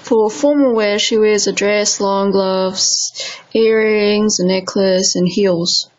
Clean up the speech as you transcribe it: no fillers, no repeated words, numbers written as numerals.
For formal wear, she wears a dress, long gloves, earrings, a necklace, and heels.